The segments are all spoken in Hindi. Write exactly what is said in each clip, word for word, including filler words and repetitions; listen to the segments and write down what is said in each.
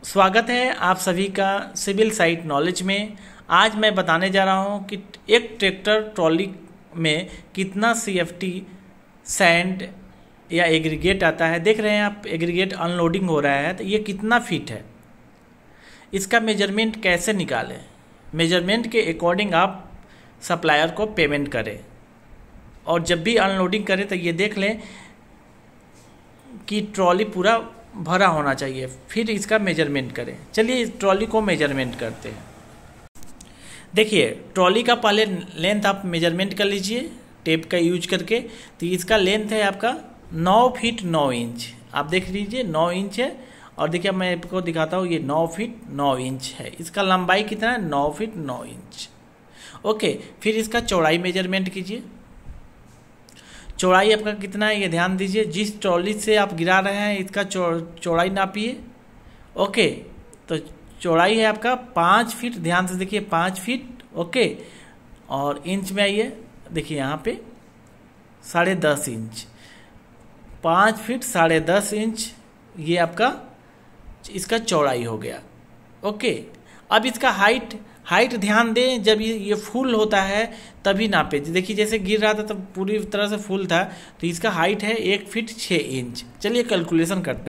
स्वागत है आप सभी का सिविल साइट नॉलेज में। आज मैं बताने जा रहा हूं कि एक ट्रैक्टर ट्रॉली में कितना सीएफटी सैंड या एग्रीगेट आता है। देख रहे हैं आप, एग्रीगेट अनलोडिंग हो रहा है तो ये कितना फीट है, इसका मेजरमेंट कैसे निकालें। मेजरमेंट के अकॉर्डिंग आप सप्लायर को पेमेंट करें और जब भी अनलोडिंग करें तो ये देख लें कि ट्रॉली पूरा भरा होना चाहिए, फिर इसका मेजरमेंट करें। चलिए इस ट्रॉली को मेजरमेंट करते हैं। देखिए ट्रॉली का पहले लेंथ आप मेजरमेंट कर लीजिए टेप का यूज करके। तो इसका लेंथ है आपका नौ फीट नौ इंच। आप देख लीजिए नौ इंच है और देखिए मैं आपको दिखाता हूँ, ये नौ फीट नौ इंच है। इसका लंबाई कितना है? नौ फीट नौ इंच। ओके, फिर इसका चौड़ाई मेजरमेंट कीजिए। चौड़ाई आपका कितना है ये ध्यान दीजिए। जिस ट्रॉली से आप गिरा रहे हैं इसका चौड़ाई नापिए। ओके, तो चौड़ाई है आपका पाँच फीट। ध्यान से देखिए पाँच फीट। ओके, और इंच में आइए, देखिए यहाँ पे साढ़े दस इंच। पाँच फीट साढ़े दस इंच ये आपका इसका चौड़ाई हो गया। ओके, अब इसका हाइट हाइट ध्यान दें, जब ये ये फुल होता है तभी नापे। देखिए जैसे गिर रहा था तब पूरी तरह से फुल था, तो इसका हाइट है एक फीट छः इंच। चलिए कैलकुलेशन करते हैं।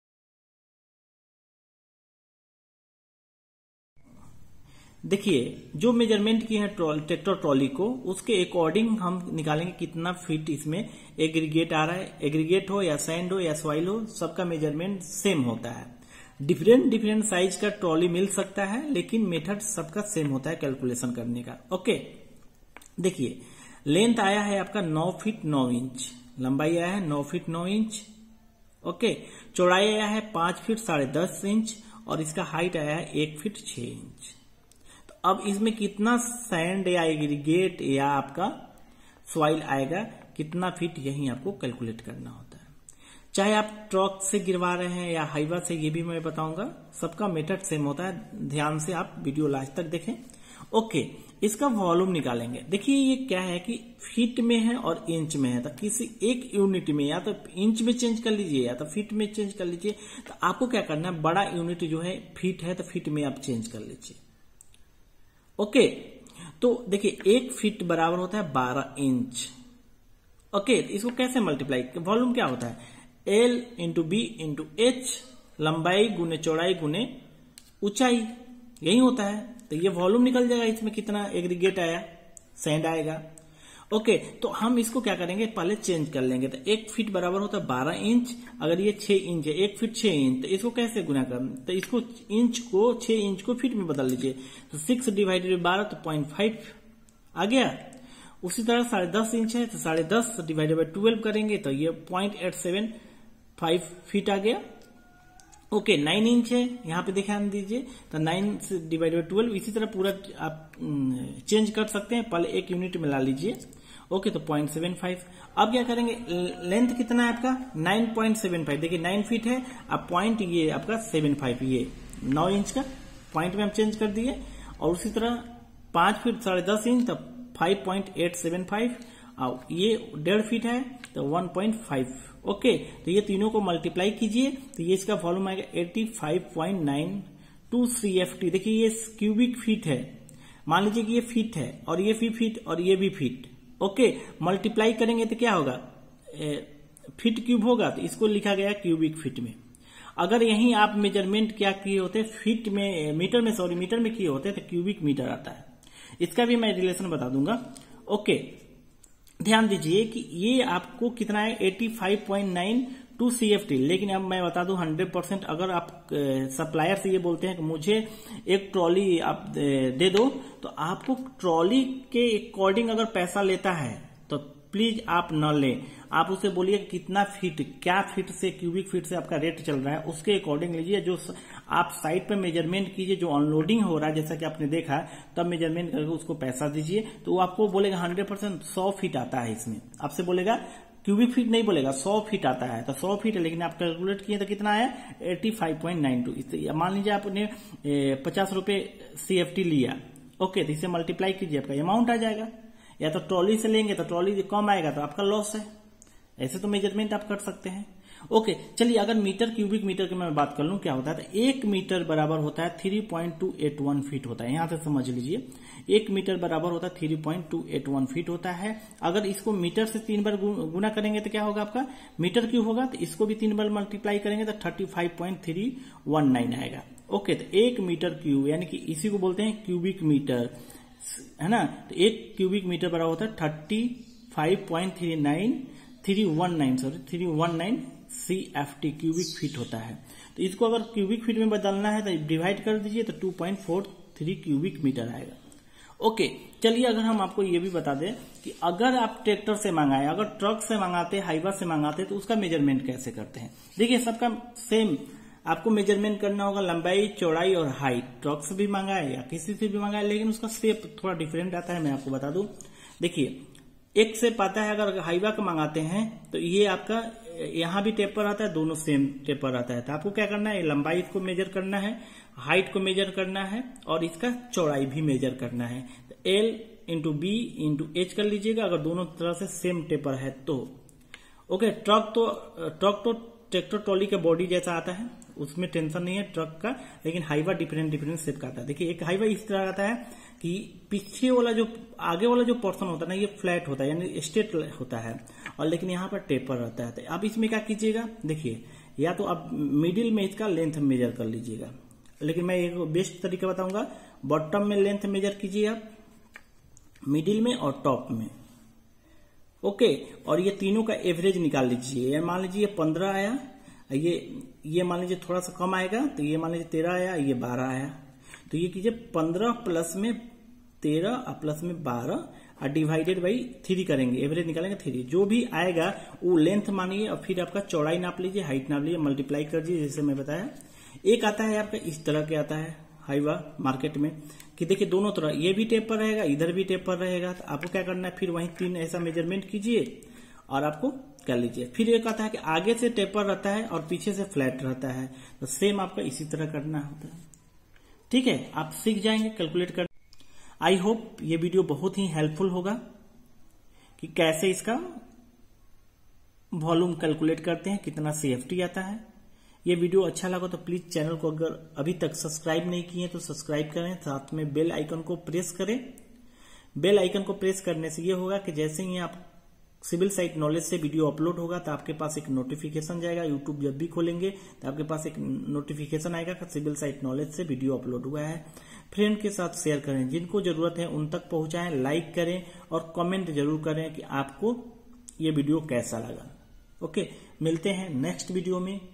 देखिए जो मेजरमेंट की है ट्रैक्टर ट्रॉली को, उसके अकॉर्डिंग हम निकालेंगे कितना फीट इसमें एग्रीगेट आ रहा है। एग्रीगेट हो या सैंड हो या सॉइल हो, सबका मेजरमेंट सेम होता है। डिफरेंट डिफरेंट साइज का ट्रॉली मिल सकता है, लेकिन मेथड सबका सेम होता है कैलकुलेशन करने का। ओके, देखिए लेंथ आया है आपका नौ फीट नौ इंच, लंबाई आया है नौ फीट नौ इंच। ओके, चौड़ाई आया है पांच फीट साढ़े दस इंच और इसका हाइट आया है एक फीट छह इंच। तो अब इसमें कितना सैंड या एग्रीगेट या आपका सॉइल आएगा, कितना फीट, यही आपको कैलकुलेट करना होता है। चाहे आप ट्रक से गिरवा रहे हैं या हाईवा से, ये भी मैं बताऊंगा। सबका मेथड सेम होता है, ध्यान से आप वीडियो लास्ट तक देखें। ओके, इसका वॉल्यूम निकालेंगे। देखिए ये क्या है कि फीट में है और इंच में है, तो किसी एक यूनिट में या तो इंच में चेंज कर लीजिए या तो फीट में चेंज कर लीजिए। तो आपको क्या करना है, बड़ा यूनिट जो है फीट है तो फीट में आप चेंज कर लीजिए। ओके, तो देखिए एक फीट बराबर होता है बारह इंच। ओके, इसको कैसे मल्टीप्लाई, वॉल्यूम क्या होता है, L into B into H, लंबाई गुने चौड़ाई गुने ऊंचाई, यही होता है। तो ये वॉल्यूम निकल जाएगा, इसमें कितना एग्रीगेट आया, सैंड आएगा। ओके, तो हम इसको क्या करेंगे, पहले चेंज कर लेंगे। तो एक फीट बराबर होता है बारह इंच, अगर ये छह इंच है, एक फीट छह इंच, तो इसको कैसे गुना कर, तो इसको इंच को छह इंच को फीट में बदल लीजिए। तो सिक्स डिवाइडेड बाय बारह तो पॉइंट फाइव आ गया। उसी तरह साढ़े दस इंच है तो साढ़े दस डिवाइडेड बाय ट्वेल्व करेंगे तो ये point eight seven five feet आ गया। ओके, नाइन इंच है, यहाँ पे ध्यान दीजिए, तो नाइन से डिवाइड बाई ट्वेल्व। इसी तरह पूरा आप चेंज कर सकते हैं, पहले एक यूनिट में ला लीजिए। ओके, तो पॉइंट सेवन फाइव। अब क्या करेंगे, लेंथ कितना है आपका, नाइन पॉइंट सेवन फाइव। देखिए नाइन फीट है, अब पॉइंट ये आपका सेवन फाइव, ये नौ इंच का पॉइंट में हम चेंज कर दिए। और उसी तरह पांच फीट साढ़े दस इंच, तो five point eight seven five, और ये डेढ़ फीट है तो वन पॉइंट फाइव। ओके, तो ये तीनों को मल्टीप्लाई कीजिए तो ये इसका वॉल्यूम आएगा eighty five point nine two CFT. देखिए ये क्यूबिक फीट है, मान लीजिए कि ये फीट है और ये भी फीट और ये भी फीट। ओके, मल्टीप्लाई करेंगे तो क्या होगा, ए, फीट क्यूब होगा, तो इसको लिखा गया क्यूबिक फीट में। अगर यहीं आप मेजरमेंट क्या किए होते, फीट में, मीटर में, सॉरी मीटर में किए होते तो क्यूबिक मीटर आता है। इसका भी मैं रिलेशन बता दूंगा। ओके, ध्यान दीजिए कि ये आपको कितना है, eighty five point nine two CFT. लेकिन अब मैं बता दूं हंड्रेड परसेंट, अगर आप सप्लायर से ये बोलते हैं कि मुझे एक ट्रॉली आप दे दो, तो आपको ट्रॉली के अकॉर्डिंग अगर पैसा लेता है तो प्लीज आप न लें। आप उसे बोलिए कितना फीट, क्या फीट से, क्यूबिक फीट से आपका रेट चल रहा है, उसके अकॉर्डिंग लीजिए। जो आप साइट पे मेजरमेंट कीजिए, जो अनलोडिंग हो रहा है जैसा कि आपने देखा, तब मेजरमेंट करके उसको पैसा दीजिए। तो वो आपको बोलेगा हंड्रेड परसेंट सौ फीट आता है इसमें, आपसे बोलेगा क्यूबिक फीट नहीं बोलेगा, सौ फीट आता है। तो सौ फीट है, लेकिन आप कैलकुलेट किए तो कितना आया, eighty five point nine two. मान लीजिए आपने पचास रुपए सीएफटी लिया। ओके, तो इसे मल्टीप्लाई कीजिए, आपका अमाउंट आ जाएगा। या तो ट्रॉली से लेंगे तो ट्रॉली कम आएगा तो आपका लॉस है। ऐसे तो मेजरमेंट आप कर सकते हैं। ओके चलिए, अगर मीटर क्यूबिक मीटर की मैं बात कर लूं क्या होता है, तो एक मीटर बराबर होता है three point two eight one feet होता है। यहां से समझ लीजिए, एक मीटर बराबर होता है three point two eight one feet होता है। अगर इसको मीटर से तीन बार गुना करेंगे तो क्या होगा, आपका मीटर क्यूब होगा, तो इसको भी तीन बार मल्टीप्लाई करेंगे तो thirty five point three one nine आएगा। ओके, तो एक मीटर क्यूब यानी कि इसी को बोलते हैं क्यूबिक मीटर, है ना। तो एक क्यूबिक मीटर बराबर होता है thirty five point three nine three one nine sorry three one nine C F T cubic feet होता है। तो इसको अगर क्यूबिक फीट में बदलना है तो डिवाइड कर दीजिए, तो two point four three cubic metre आएगा। ओके चलिए, अगर हम आपको ये भी बता दें कि अगर आप ट्रैक्टर से मंगाए, अगर ट्रक से मंगाते, हाईवा से मंगाते, तो उसका मेजरमेंट कैसे करते हैं। देखिए, सबका सेम आपको मेजरमेंट करना होगा, लंबाई, चौड़ाई और हाइट। ट्रक से भी मंगाए या किसी से भी मंगाए, लेकिन उसका शेप थोड़ा डिफरेंट आता है। मैं आपको बता दूं, देखिए एक शेप आता है, अगर हाईवा का मंगाते हैं तो ये आपका यहाँ भी टेपर आता है, दोनों सेम टेपर आता है। तो आपको क्या करना है, लंबाई को मेजर करना है, हाइट को मेजर करना है और इसका चौड़ाई भी मेजर करना है। तो L into B into H कर लीजिएगा, अगर दोनों तरह से सेम टेपर है तो। ओके, ट्रक तो ट्रक तो ट्रैक्टर ट्रॉली का बॉडी जैसा आता है, उसमें टेंशन नहीं है ट्रक का, लेकिन हाईवा डिफरेंट डिफरेंट शेप का आता है। देखिए, एक हाईवा इस तरह आता है कि पीछे वाला जो आगे वाला जो पोर्शन होता है ना, ये फ्लैट होता है यानी स्ट्रेट होता है, और लेकिन यहाँ पर टेपर रहता है। तो अब इसमें क्या कीजिएगा, देखिए या तो आप मिडिल में इसका लेंथ मेजर कर लीजिएगा, लेकिन मैं एक बेस्ट तरीका बताऊंगा, बॉटम में लेंथ मेजर कीजिए आप, मिडिल में और टॉप में। ओके, और ये तीनों का एवरेज निकाल लीजिए। मान लीजिए पंद्रह आया, ये ये मान लीजिए थोड़ा सा कम आएगा, तो ये मान लीजिए तेरह आया, ये बारह आया। तो ये कीजिए पंद्रह प्लस में तेरह और प्लस में बारह और डिवाइडेड बाई थ्री करेंगे, एवरेज निकालेंगे थ्री। जो भी आएगा वो लेंथ मानिए और फिर आपका चौड़ाई नाप लीजिए, हाइट नाप लीजिए, मल्टीप्लाई कर दीजिए, जैसे मैं बताया। एक आता है आपका इस तरह के आता है हाईवा मार्केट में, कि देखिए दोनों तरह ये भी टेपर रहेगा, इधर भी टेपर रहेगा। तो आपको क्या करना है, फिर वहीं तीन ऐसा मेजरमेंट कीजिए और आपको कर लीजिए। फिर एक आता है कि आगे से टेपर रहता है और पीछे से फ्लैट रहता है, तो सेम आपका इसी तरह करना होता है। ठीक है, आप सीख जाएंगे कैलकुलेट कर। आई होप ये वीडियो बहुत ही हेल्पफुल होगा कि कैसे इसका वॉल्यूम कैलकुलेट करते हैं, कितना सीएफटी आता है। ये वीडियो अच्छा लगा तो प्लीज चैनल को अगर अभी तक सब्सक्राइब नहीं किए तो सब्सक्राइब करें, साथ में बेल आइकन को प्रेस करें। बेल आइकन को प्रेस करने से ये होगा कि जैसे ही आप सिविल साइट नॉलेज से वीडियो अपलोड होगा तो आपके पास एक नोटिफिकेशन जाएगा। यूट्यूब जब भी खोलेंगे तो आपके पास एक नोटिफिकेशन आएगा कि सिविल साइट नॉलेज से वीडियो अपलोड हुआ है। फ्रेंड के साथ शेयर करें, जिनको जरूरत है उन तक पहुंचाएं, लाइक करें और कमेंट जरूर करें कि आपको ये वीडियो कैसा लगा। ओके, मिलते हैं नेक्स्ट वीडियो में।